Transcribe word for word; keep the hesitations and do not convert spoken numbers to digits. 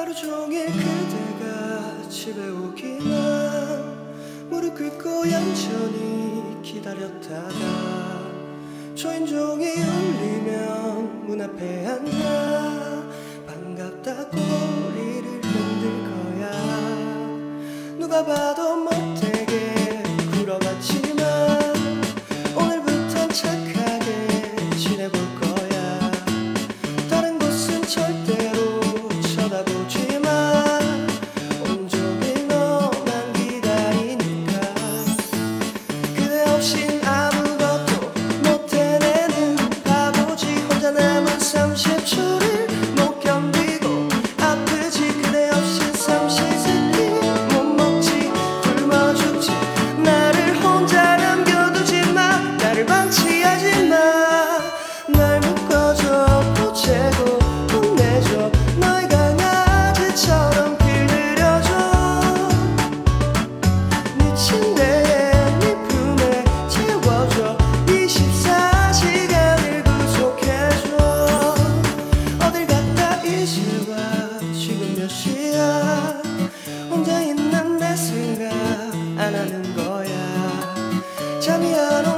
하루 종일 그대가 집에 오기만 무릎 꿇고 얌전히 기다렸다가 초인종이 울리면 문 앞에 앉아 반갑다 꼬리를 흔들 거야. 누가 봐도 못되게 굴어봤지만 오늘부턴 착하게 지내볼 거야. 다른 곳은 절대로 쳐다보지만 온종일 너만 기다리니까 그대 없인 아무것도 못 해내는 바보지. 혼자 남은 삼십 초를 못 견디고 아프지. 그대 없인 삼시세끼 못 먹지. 굶어 죽지. 나를 혼자 남겨두지 마. 나를 방치하지 마. 날 묶어줘 보채고 혼내줘. 너의 강아지처럼 길들여줘. 네 침대에 네 품에 채워줘. 이십사 시간을 구속해줘. 어딜 갔다 이제 와. 지금 몇 시야. 혼자 있는 내 생각 안 하는 거야. 잠이 안 오